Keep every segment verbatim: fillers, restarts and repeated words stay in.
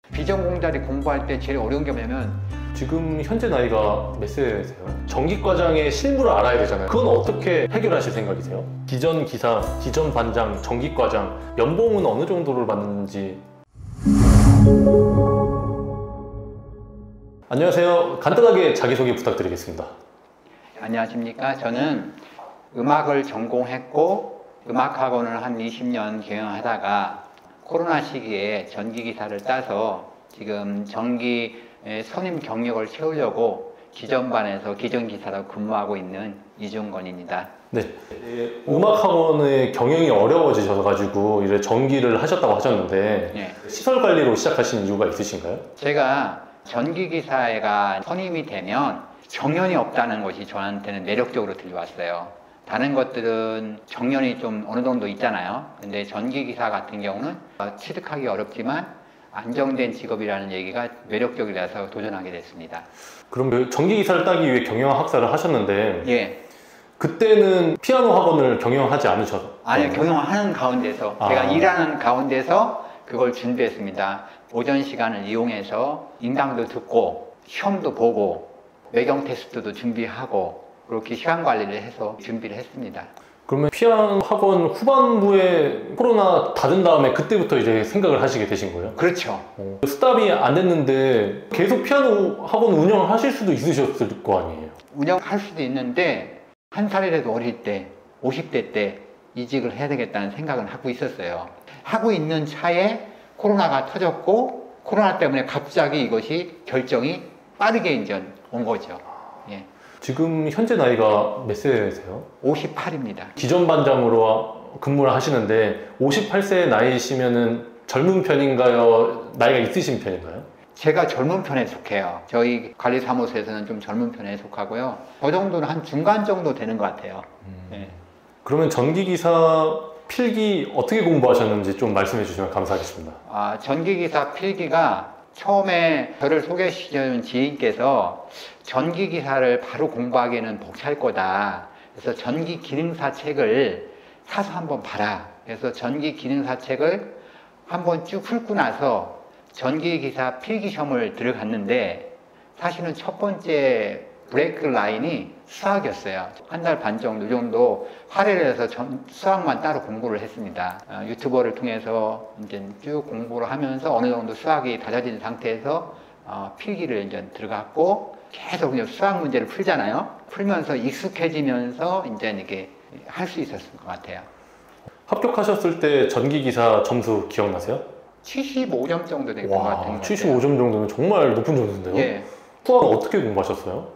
비전공자들이 공부할 때 제일 어려운 게 뭐냐면 지금 현재 나이가 몇 세세요? 전기과장의 실무를 알아야 되잖아요. 그건 어떻게 해결하실 생각이세요? 기전 기사, 기전 반장, 전기과장 연봉은 어느 정도를 받는지. 안녕하세요. 간단하게 자기소개 부탁드리겠습니다. 안녕하십니까. 저는 음악을 전공했고 음악학원을 한 이십 년 경영하다가 코로나 시기에 전기기사를 따서 지금 전기 선임 경력을 채우려고 기전반에서 기전기사로 근무하고 있는 이중건입니다. 네, 음악학원의 경영이 어려워지셔가지고 이제 전기를 하셨다고 하셨는데 네. 시설 관리로 시작하신 이유가 있으신가요? 제가 전기기사가 선임이 되면 정년이 없다는 것이 저한테는 매력적으로 들려왔어요. 다른 것들은 정년이 좀 어느 정도 있잖아요. 근데 전기기사 같은 경우는 취득하기 어렵지만 안정된 직업이라는 얘기가 매력적이라서 도전하게 됐습니다. 그럼 그 전기기사를 따기 위해 경영 학사를 하셨는데 예. 그때는 피아노 학원을 경영하지 않으셨어요? 아니요, 경영하는 가운데서 아. 제가 일하는 가운데서 그걸 준비했습니다. 오전 시간을 이용해서 인강도 듣고 시험도 보고 외경 테스트도 준비하고 그렇게 시간 관리를 해서 준비를 했습니다. 그러면 피아노 학원 후반부에 코로나 닫은 다음에 그때부터 이제 생각을 하시게 되신 거예요? 그렇죠. 어, 스탑이 안 됐는데 계속 피아노 학원 운영을 하실 수도 있으셨을 거 아니에요? 운영할 수도 있는데 한 살이라도 어릴 때 오십 대 때 이직을 해야 되겠다는 생각을 하고 있었어요. 하고 있는 차에 코로나가 터졌고 코로나 때문에 갑자기 이것이 결정이 빠르게 이제 온 거죠. 예. 지금 현재 나이가 몇 세세요? 오십팔입니다. 기전 반장으로 근무를 하시는데 오십팔 세 나이시면은 젊은 편인가요? 나이가 있으신 편인가요? 제가 젊은 편에 속해요. 저희 관리사무소에서는 좀 젊은 편에 속하고요. 저 정도는 한 중간 정도 되는 것 같아요. 음. 네. 그러면 전기기사 필기 어떻게 공부하셨는지 좀 말씀해 주시면 감사하겠습니다. 아, 전기기사 필기가 처음에 저를 소개시켜준 지인께서 전기기사를 바로 공부하기에는 벅찰 거다. 그래서 전기기능사 책을 사서 한번 봐라. 그래서 전기기능사 책을 한번 쭉 훑고 나서 전기기사 필기시험을 들어갔는데 사실은 첫 번째 브레이크 라인이 수학이었어요. 한 달 반 정도 이 정도 할애를 해서 전, 수학만 따로 공부를 했습니다. 어, 유튜버를 통해서 이제 쭉 공부를 하면서 어느 정도 수학이 다져진 상태에서 어, 필기를 이제 들어갔고 계속 그냥 수학 문제를 풀잖아요. 풀면서 익숙해지면서 이제 이게 할 수 있었을 것 같아요. 합격하셨을 때 전기기사 점수 기억나세요? 칠십오 점 정도 된 것 같아요. 칠십오 점 정도면 정말 높은 점수인데요? 예. 수학은 어떻게 공부하셨어요?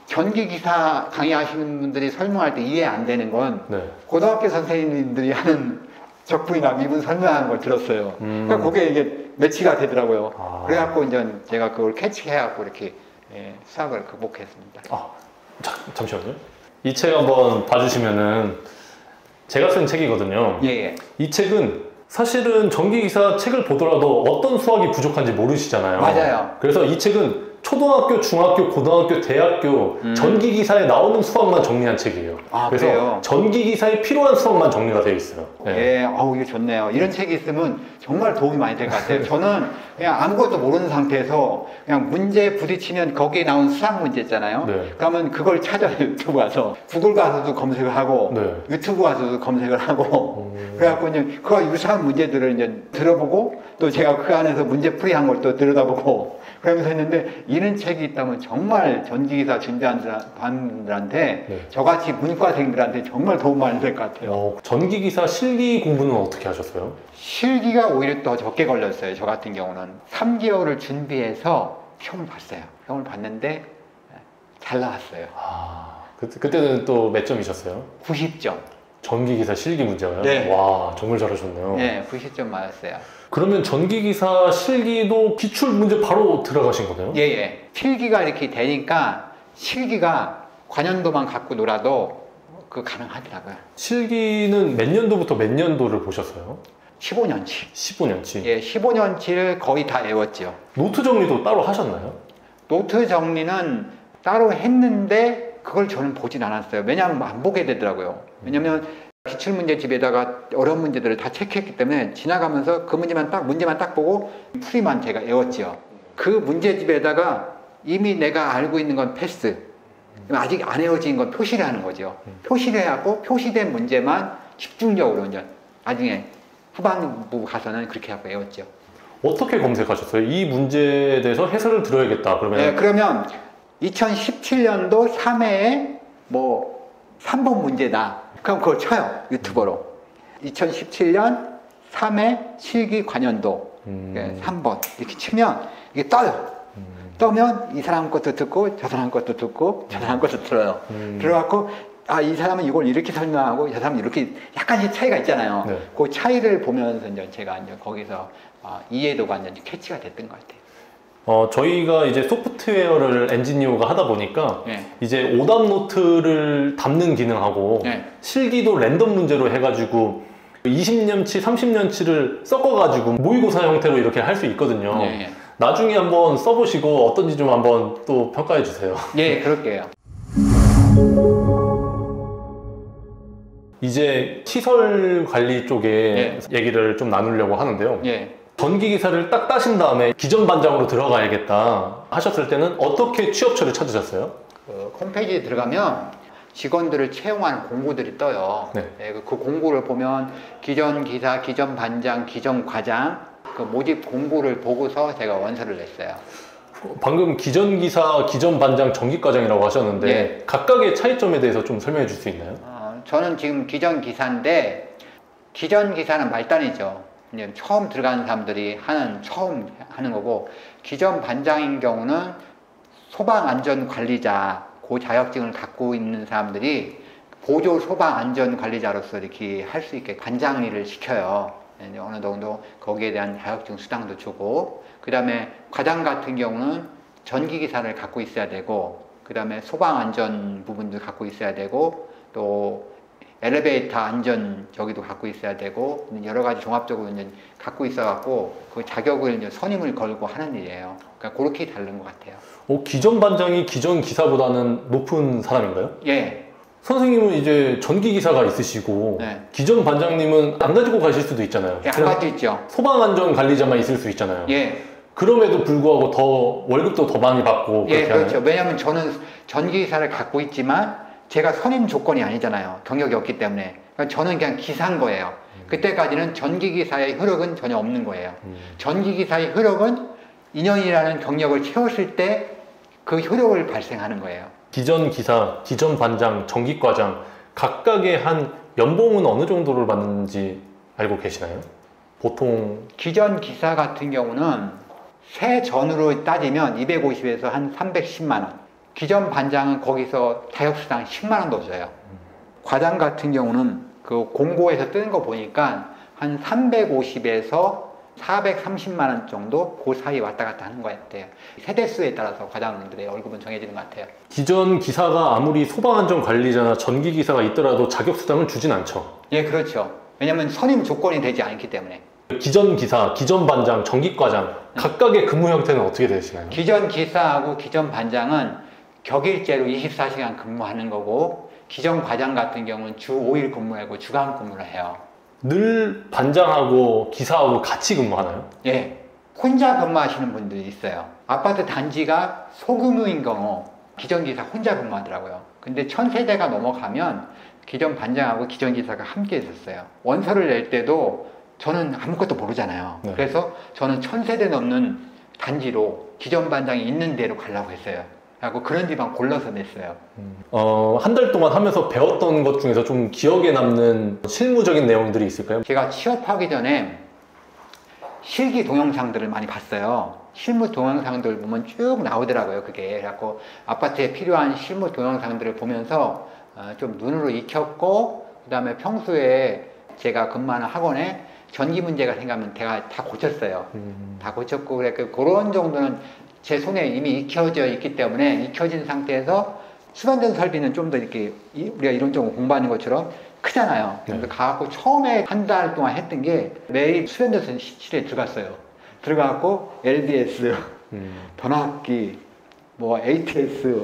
전기기사 강의하시는 분들이 설명할 때 이해 안 되는 건 네. 고등학교 선생님들이 하는 적분이나 미분 설명하는 걸 들었어요. 음. 그러니까 그게 이게 매치가 되더라고요. 아. 그래갖고 이제 제가 그걸 캐치해갖고 이렇게 예, 수학을 극복했습니다. 아, 자, 잠시만요. 이 책 한번 봐주시면은 제가 쓴 책이거든요. 예, 예. 이 책은 사실은 전기기사 책을 보더라도 어떤 수학이 부족한지 모르시잖아요. 맞아요. 그래서 이 책은 초등학교, 중학교, 고등학교, 대학교 음. 전기기사에 나오는 수학만 정리한 책이에요. 아, 그래서 그래요? 전기기사에 필요한 수학만 정리가 되어 있어요. 네. 예, 어우, 이게 좋네요. 이런 책이 있으면 정말 도움이 많이 될 것 같아요. 저는 그냥 아무것도 모르는 상태에서 그냥 문제 부딪히면 거기에 나온 수학 문제 있잖아요. 네. 그러면 그걸 찾아요. 유튜브 가서. 구글 가서도 검색을 하고, 네. 유튜브 가서도 검색을 하고, 음. 그래갖고 이제 그와 유사한 문제들을 이제 들어보고, 또 제가 그 안에서 문제풀이 한 걸 또 들여다보고, 그러면서 했는데 이런 책이 있다면 정말 전기기사 준비하는 분들한테 네. 저같이 문과생들한테 정말 도움 많이 될 것 같아요. 어, 전기기사 실기 공부는 어떻게 하셨어요? 실기가 오히려 더 적게 걸렸어요. 저 같은 경우는 삼 개월을 준비해서 시험을 봤어요. 시험을 봤는데 잘 나왔어요. 아, 그, 그때는 또 몇 점이셨어요? 구십 점. 전기기사 실기 문제가요? 네. 와, 정말 잘하셨네요. 네, 구십 점 맞았어요. 그러면 전기기사 실기도 기출 문제 바로 들어가신 거네요? 예, 예. 필기가 이렇게 되니까 실기가 관연도만 갖고 놀아도 그 가능하더라고요. 실기는 몇 년도부터 몇 년도를 보셨어요? 십오 년치. 십오 년치? 예, 십오 년치를 거의 다 외웠죠. 노트 정리도 따로 하셨나요? 노트 정리는 따로 했는데 그걸 저는 보진 않았어요. 왜냐하면 안 보게 되더라고요. 왜냐면 기출문제집에다가 어려운 문제들을 다 체크했기 때문에 지나가면서 그 문제만 딱 문제만 딱 보고 풀이만 제가 외웠죠. 그 문제집에다가 이미 내가 알고 있는 건 패스, 아직 안 외워진 건 표시를 하는 거죠. 표시를 해갖고 표시된 문제만 집중적으로 이제 나중에 후반부 가서는 그렇게 하고 외웠죠. 어떻게 검색하셨어요? 이 문제에 대해서 해설을 들어야겠다. 그러면 네, 그러면 이천십칠 년도 삼 회에 뭐 삼 번 문제다. 그럼 그걸 쳐요. 유튜버로. 이천십칠 년 삼 회 실기 관연도 음. 네, 삼 번 이렇게 치면 이게 떠요. 음. 떠면 이 사람 것도 듣고 저 사람 것도 듣고 저 사람 것도 들어요. 음. 들어갖고 아, 이 사람은 이걸 이렇게 설명하고 저 사람은 이렇게 약간씩 차이가 있잖아요. 네. 그 차이를 보면서 이제 제가 이제 거기서 어, 이해도가 이제 캐치가 됐던 것 같아요. 어, 저희가 이제 소프트웨어를 엔지니어가 하다 보니까 네. 이제 오답 노트를 담는 기능하고 네. 실기도 랜덤 문제로 해가지고 이십 년치, 삼십 년치를 섞어가지고 모의고사 형태로 이렇게 할 수 있거든요. 네, 네. 나중에 한번 써보시고 어떤지 좀 한번 또 평가해 주세요. 예, 그럴게요. 이제 시설 관리 쪽에 예. 얘기를 좀 나누려고 하는데요. 예. 전기 기사를 딱 따신 다음에 기존 반장으로 들어가야겠다 하셨을 때는 어떻게 취업처를 찾으셨어요? 그 홈페이지에 들어가면 직원들을 채용하는 공고들이 떠요. 네. 네, 그, 그 공고를 보면 기존 기사, 기존 반장, 기존 과장 그 모집 공고를 보고서 제가 원서를 냈어요. 방금 기존 기사, 기존 반장, 전기과장이라고 하셨는데 예. 각각의 차이점에 대해서 좀 설명해 줄 수 있나요? 어, 저는 지금 기존 기사인데 기존 기사는 말단이죠. 이제 처음 들어가는 사람들이 하는 처음 하는 거고 기존 반장인 경우는 소방안전관리자 그 자격증을 갖고 있는 사람들이 보조 소방안전관리자로서 이렇게 할 수 있게 반장 일을 시켜요. 이제 어느 정도 거기에 대한 자격증 수당도 주고 그 다음에 과장 같은 경우는 전기기사를 갖고 있어야 되고 그 다음에 소방안전 부분도 갖고 있어야 되고 또 엘리베이터 안전 저기도 갖고 있어야 되고 여러 가지 종합적으로 이제 갖고 있어 갖고 그 자격을 이제 선임을 걸고 하는 일이에요. 그러니까 그렇게 다른 것 같아요. 어, 기존 반장이 기존 기사보다는 높은 사람인가요? 예. 선생님은 이제 전기 기사가 있으시고 네. 기존 반장님은 안 가지고 가실 수도 있잖아요. 예, 안 가도 있죠. 소방안전 관리자만 있을 수 있잖아요. 예. 그럼에도 불구하고 더 월급도 더 많이 받고 예, 그렇게 그렇죠. 하나요? 왜냐하면 저는 전기기사를 갖고 있지만 제가 선임 조건이 아니잖아요. 경력이 없기 때문에. 그러니까 저는 그냥 기사인 거예요. 그때까지는 전기기사의 효력은 전혀 없는 거예요. 음. 전기기사의 효력은 이 년이라는 경력을 채웠을 때 그 효력을 발생하는 거예요. 기존 기사, 기존 반장, 전기과장 각각의 한 연봉은 어느 정도를 받는지 알고 계시나요? 보통 기존 기사 같은 경우는 새 전으로 따지면 이백오십에서 한 삼백십만 원. 기존 반장은 거기서 자격수당 십만 원도 줘요. 과장 같은 경우는 그 공고에서 뜨는 거 보니까 한 삼백오십에서 사백삼십만 원 정도 그 사이 왔다 갔다 하는 것 같아요. 세대수에 따라서 과장들의 월급은 정해지는 것 같아요. 기존 기사가 아무리 소방안전 관리자나 전기 기사가 있더라도 자격수당을 주진 않죠. 예, 그렇죠. 왜냐하면 선임 조건이 되지 않기 때문에. 기존 기사, 기존 반장, 전기과장 각각의 근무 형태는 어떻게 되시나요? 기존 기사하고 기존 반장은 격일제로 이십사 시간 근무하는 거고 기존 과장 같은 경우는 주 오 일 근무하고 주간 근무를 해요. 늘 반장하고 기사하고 같이 근무하나요? 예, 혼자 근무하시는 분들이 있어요. 아파트 단지가 소규모인 경우 기존 기사 혼자 근무하더라고요. 근데 천 세대가 넘어가면 기존 반장하고 기존 기사가 함께 있었어요. 원서를 낼 때도 저는 아무것도 모르잖아요. 네. 그래서 저는 천 세대 넘는 단지로 기존 반장이 있는 데로 가려고 했어요. 하고 그런 집안 골라서 냈어요. 어, 한 달 동안 하면서 배웠던 것 중에서 좀 기억에 남는 실무적인 내용들이 있을까요? 제가 취업하기 전에 실기 동영상들을 많이 봤어요. 실무 동영상들 보면 쭉 나오더라고요. 그게 그래갖고 아파트에 필요한 실무 동영상들을 보면서 어, 좀 눈으로 익혔고 그 다음에 평소에 제가 근무하는 학원에 전기 문제가 생기면 제가 다 고쳤어요. 음. 다 고쳤고 그래 그런 정도는 제 손에 이미 익혀져 있기 때문에 익혀진 상태에서 수반된 설비는 좀 더 이렇게 우리가 이런 쪽으로 공부하는 것처럼 크잖아요. 그래서 네. 가갖고 처음에 한 달 동안 했던 게 매일 수련된 실에 들어갔어요. 들어가갖고 엘비에스, 음. 변압기, 뭐 에이티에스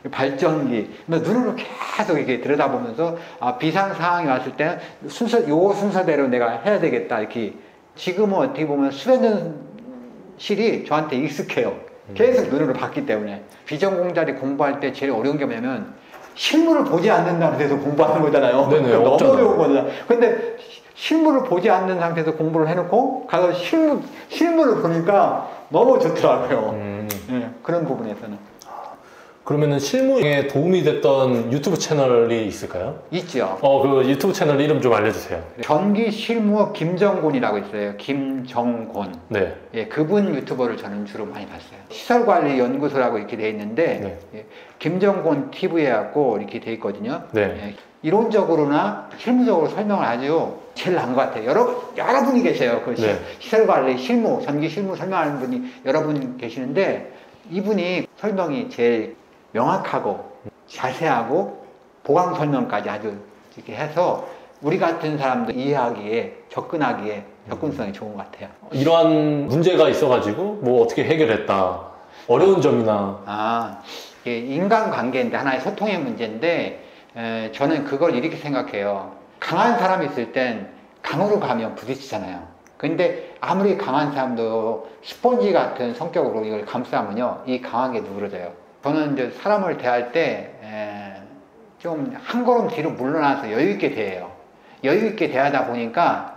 발전기, 뭐 눈으로 계속 이렇게 들여다보면서 아, 비상 상황이 왔을 때는 순서, 요 순서대로 내가 해야 되겠다 이렇게. 지금은 어떻게 보면 수련실이 저한테 익숙해요. 계속 눈으로 봤기 때문에. 비전공자들이 공부할 때 제일 어려운 게 뭐냐면 실물을 보지 않는다는 데서 공부하는 거잖아요. 네네, 너무 없잖아요. 어려운 거잖아. 근데 실물을 보지 않는 상태에서 공부를 해놓고 가서 실물, 실물을 보니까 너무 좋더라고요. 음. 네, 그런 부분에서는. 그러면은 실무에 도움이 됐던 유튜브 채널이 있을까요? 있죠. 어, 그 유튜브 채널 이름 좀 알려주세요. 전기 실무 김정곤이라고 있어요. 김정곤. 네. 예, 그분 유튜버를 저는 주로 많이 봤어요. 시설관리연구소라고 이렇게 돼 있는데, 네. 예, 김정곤 티비 해갖고 이렇게 돼 있거든요. 네. 예, 이론적으로나 실무적으로 설명을 아주 제일 나은 것 같아요. 여러, 여러분이 계세요. 그 시, 네. 시설관리, 실무, 전기 실무 설명하는 분이 여러분 계시는데, 이분이 설명이 제일 명확하고 자세하고 보강 설명까지 아주 이렇게 해서 우리 같은 사람도 이해하기에, 접근하기에 접근성이 좋은 것 같아요. 이러한 문제가 있어가지고 뭐 어떻게 해결했다. 어려운 점이나. 아, 이게 인간관계인데 하나의 소통의 문제인데, 에, 저는 그걸 이렇게 생각해요. 강한 사람이 있을 땐 강으로 가면 부딪히잖아요. 근데 아무리 강한 사람도 스펀지 같은 성격으로 이걸 감싸면요, 이 강한 게 누그러져요. 저는 이제 사람을 대할 때 좀 한 걸음 뒤로 물러나서 여유 있게 대해요. 여유 있게 대하다 보니까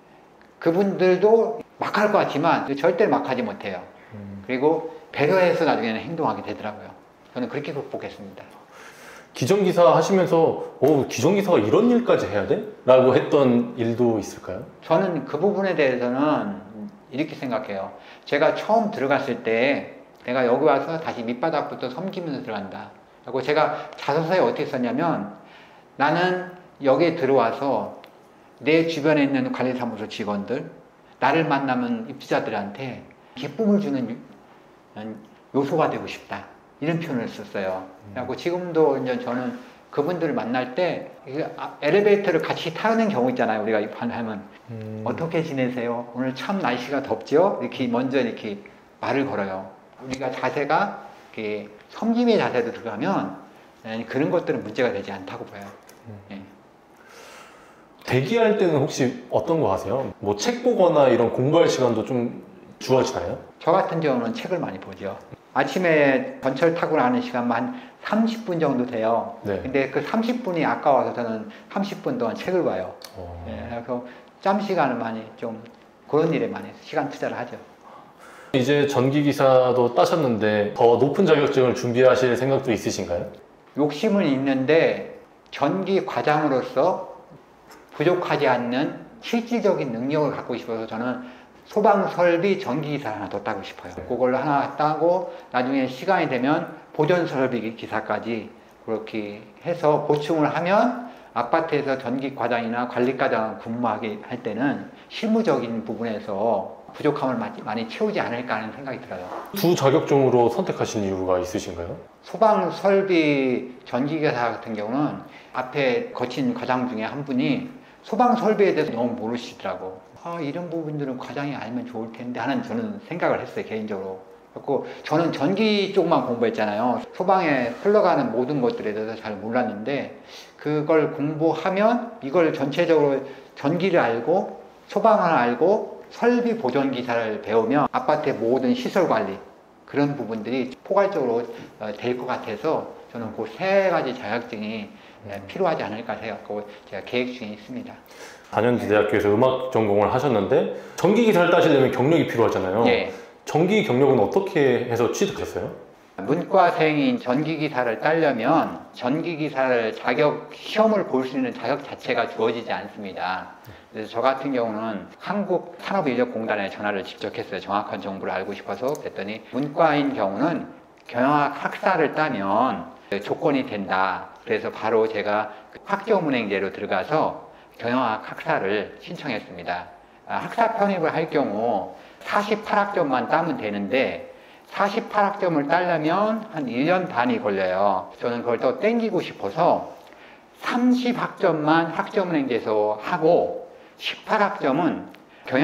그분들도 막 할 것 같지만 절대로 막 하지 못해요. 음. 그리고 배려해서 나중에는 행동하게 되더라고요. 저는 그렇게 극복했습니다. 기정기사 하시면서 오, 기정기사가 이런 일까지 해야 돼? 라고 했던 일도 있을까요? 저는 그 부분에 대해서는 이렇게 생각해요. 제가 처음 들어갔을 때 내가 여기 와서 다시 밑바닥부터 섬기면서 들어간다. 그리고 제가 자소서에 어떻게 썼냐면, 나는 여기에 들어와서 내 주변에 있는 관리사무소 직원들, 나를 만나면 입주자들한테 기쁨을 주는 요소가 되고 싶다. 이런 표현을 썼어요. 그리고 지금도 이제 저는 그분들을 만날 때 엘리베이터를 같이 타는 경우 있잖아요. 우리가 하면 음. 어떻게 지내세요? 오늘 참 날씨가 덥죠? 이렇게 먼저 이렇게 말을 걸어요. 우리가 자세가 이렇게 섬김의 자세로 들어가면 그런 것들은 문제가 되지 않다고 봐요. 음. 예. 대기할 때는 혹시 어떤 거 하세요? 뭐 책 보거나 이런 공부할 시간도 좀 주어지나요? 저 같은 경우는 책을 많이 보죠. 아침에 전철 타고 나는 시간만 한 삼십 분 정도 돼요. 네. 근데 그 삼십 분이 아까워서 저는 삼십 분 동안 책을 봐요. 어... 예, 그래서 짬 시간을 많이 좀 그런 일에 많이 시간 투자를 하죠. 이제 전기기사도 따셨는데 더 높은 자격증을 준비하실 생각도 있으신가요? 욕심은 있는데 전기 과장으로서 부족하지 않는 실질적인 능력을 갖고 싶어서 저는 소방설비 전기기사 하나 더 따고 싶어요. 그걸 하나 따고 나중에 시간이 되면 보존설비 기사까지 그렇게 해서 보충을 하면 아파트에서 전기과장이나 관리과장 근무하게 할 때는 실무적인 부분에서 부족함을 많이 채우지 않을까 하는 생각이 들어요. 두 자격증으로 선택하신 이유가 있으신가요? 소방설비 전기기사 같은 경우는 앞에 거친 과장 중에 한 분이 소방설비에 대해서 너무 모르시더라고. 아, 이런 부분들은 과장이 알면 좋을 텐데 하는 저는 생각을 했어요, 개인적으로. 그래서 저는 전기 쪽만 공부했잖아요. 소방에 흘러가는 모든 것들에 대해서 잘 몰랐는데 그걸 공부하면 이걸 전체적으로 전기를 알고 소방을 알고 설비 보존 기사를 배우면 아파트의 모든 시설 관리 그런 부분들이 포괄적으로 될 것 같아서 저는 그 세 가지 자격증이 필요하지 않을까 생각하고 제가 계획 중에 있습니다. 단연대 대학교에서 음악 전공을 하셨는데 전기기사를 따시려면 경력이 필요하잖아요. 네. 전기 경력은 어떻게 해서 취득했어요? 문과생인 전기기사를 따려면 전기기사를 자격 시험을 볼 수 있는 자격 자체가 주어지지 않습니다. 그래서 저 같은 경우는 한국산업인력공단에 전화를 직접 했어요. 정확한 정보를 알고 싶어서. 그랬더니 문과인 경우는 경영학 학사를 따면 조건이 된다. 그래서 바로 제가 학점은행제로 들어가서 경영학 학사를 신청했습니다. 학사 편입을 할 경우 사십팔 학점만 따면 되는데 사십팔 학점을 따려면 한 일 년 반이 걸려요. 저는 그걸 또 땡기고 싶어서 삼십 학점만 학점은행제에서 하고 십팔 학점은 경영학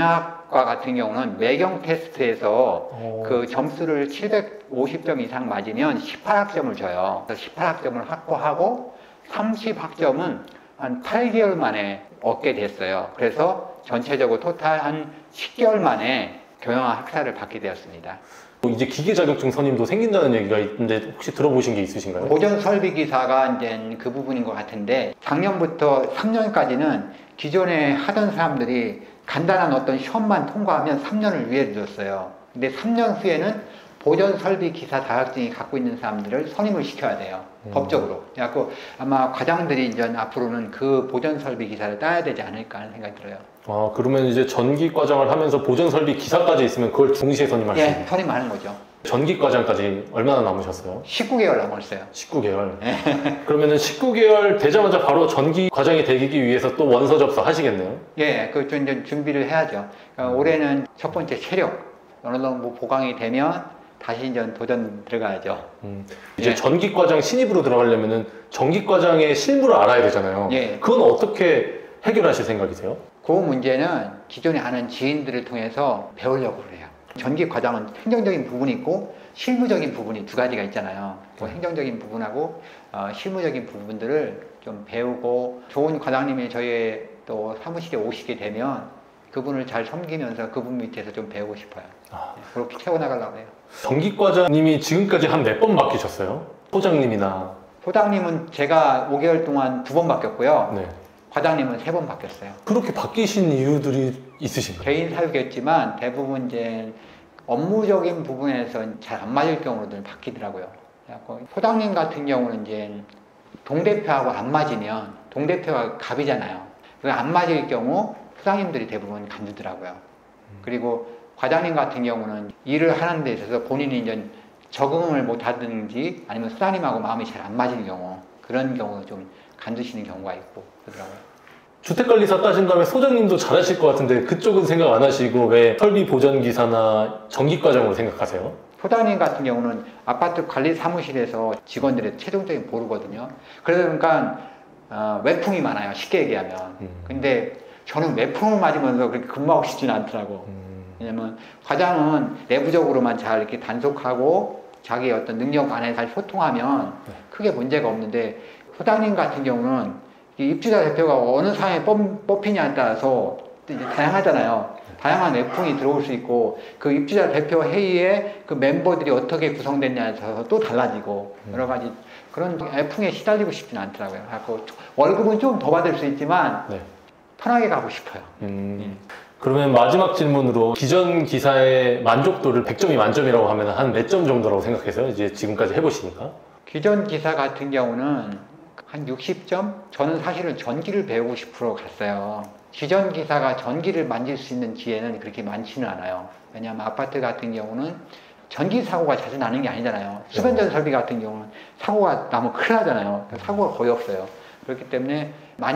기계공학과 같은 경우는 매경 테스트에서 어. 그 점수를 칠백오십 점 이상 맞으면 십팔 학점을 줘요. 그래서 십팔 학점을 확보하고 삼십 학점은 한 팔 개월 만에 얻게 됐어요. 그래서 전체적으로 토탈 한 십 개월 만에 경영학 학사를 받게 되었습니다. 이제 기계 자격증 선임도 생긴다는 얘기가 있는데 혹시 들어보신 게 있으신가요? 보전 설비 기사가 이제 그 부분인 것 같은데 작년부터 삼 년까지는 기존에 하던 사람들이 간단한 어떤 시험만 통과하면 삼 년을 유예를 줬어요. 근데 삼 년 후에는 보전 설비 기사 자격증이 갖고 있는 사람들을 선임을 시켜야 돼요. 음. 법적으로. 그래갖고 아마 과장들이 이제 앞으로는 그 보전 설비 기사를 따야 되지 않을까 하는 생각이 들어요. 아, 그러면 이제 전기 과정을 하면서 보전 설비 기사까지 있으면 그걸 동시에 선임할 수 예, 있는. 선임하는 거죠. 전기 과정까지 얼마나 남으셨어요? 십구 개월 남았어요. 십구 개월. 그러면은 십구 개월 되자마자 바로 전기 과정이 되기 위해서 또 원서 접수 하시겠네요? 예, 그 좀 이제 준비를 해야죠. 그러니까 올해는 첫 번째 체력 어느 정도 보강이 되면 다시 이제 도전 들어가야죠. 음, 이제 예. 전기 과정 신입으로 들어가려면은 전기 과정의 실무를 알아야 되잖아요. 예. 그건 어떻게 해결하실 생각이세요? 그 문제는 기존에 아는 지인들을 통해서 배우려고 그래요. 전기 과정은 행정적인 부분이 있고 실무적인 부분이 두 가지가 있잖아요. 그 행정적인 부분하고 어, 실무적인 부분들을 좀 배우고 좋은 과장님이 저희 또 사무실에 오시게 되면 그분을 잘 섬기면서 그분 밑에서 좀 배우고 싶어요. 아. 그렇게 채워나가려고 해요. 전기 과장님이 지금까지 한 몇 번 바뀌셨어요? 소장님이나. 소장님은 제가 오 개월 동안 두 번 바뀌었고요. 네. 과장님은 세 번 바뀌었어요. 그렇게 바뀌신 이유들이 있으신가요? 개인 사유겠지만 대부분 이제 업무적인 부분에서 잘 안 맞을 경우는 바뀌더라고요. 그래갖고 소장님 같은 경우는 이제 동대표하고 안 맞으면 동대표가 갑이잖아요. 그 안 맞을 경우 소장님들이 대부분 간두더라고요. 그리고 과장님 같은 경우는 일을 하는 데 있어서 본인이 이제 적응을 못 하든지 아니면 소장님하고 마음이 잘 안 맞는 경우 그런 경우 좀 간두시는 경우가 있고 그러더라고요. 주택관리사 따신 다음에 소장님도 잘하실 것 같은데 그쪽은 생각 안 하시고 왜 설비 보전 기사나 전기 과정으로 생각하세요? 소장님 같은 경우는 아파트 관리 사무실에서 직원들의 최종적인 보루거든요. 그러니까 어, 외풍이 많아요. 쉽게 얘기하면. 음. 근데 저는 외풍을 맞으면서 그렇게 근무하고 싶지는 않더라고. 음. 왜냐면 과장은 내부적으로만 잘 이렇게 단속하고 자기 어떤 능력 안에 잘 소통하면 네. 크게 문제가 없는데 소장님 같은 경우는 이 입주자 대표가 어느 상황에 뽑, 뽑히냐에 따라서 이제 다양하잖아요. 다양한 외풍이 들어올 수 있고 그 입주자 대표 회의에 그 멤버들이 어떻게 구성됐냐에 따라서 또 달라지고 여러 가지 그런 외풍에 시달리고 싶지는 않더라고요. 그래서 월급은 좀 더 받을 수 있지만 네. 편하게 가고 싶어요. 음. 그러면 마지막 질문으로 기존 기사의 만족도를 백 점이 만점이라고 하면 한 몇 점 정도라고 생각해서요? 이제 지금까지 해보시니까. 기존 기사 같은 경우는 한 육십 점? 저는 사실은 전기를 배우고 싶어 갔어요. 기존 기사가 전기를 만질 수 있는 기회는 그렇게 많지는 않아요. 왜냐하면 아파트 같은 경우는 전기 사고가 자주 나는 게 아니잖아요. 수변전 설비 같은 경우는 사고가 나면 큰일 나잖아요. 사고가 거의 없어요. 그렇기 때문에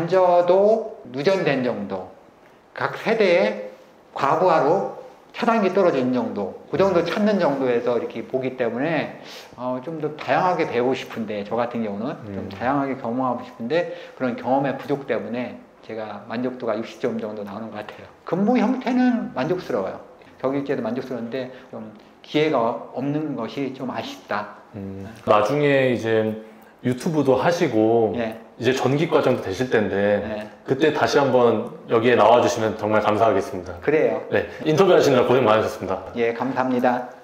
만져도 누전된 정도, 각 세대에 과부하로 차단기 떨어지는 정도, 그 정도 찾는 정도에서 이렇게 보기 때문에 어, 좀 더 다양하게 배우고 싶은데, 저 같은 경우는 좀 음. 다양하게 경험하고 싶은데 그런 경험의 부족 때문에 제가 만족도가 육십 점 정도 나오는 것 같아요. 근무 형태는 만족스러워요. 격일제도 만족스러운데 좀 기회가 없는 것이 좀 아쉽다. 음. 나중에 이제 유튜브도 하시고 예, 이제 전기 과정도 되실 텐데 예. 그때 다시 한번 여기에 나와주시면 정말 감사하겠습니다. 그래요. 네, 인터뷰 하시느라 고생 많으셨습니다. 예, 감사합니다.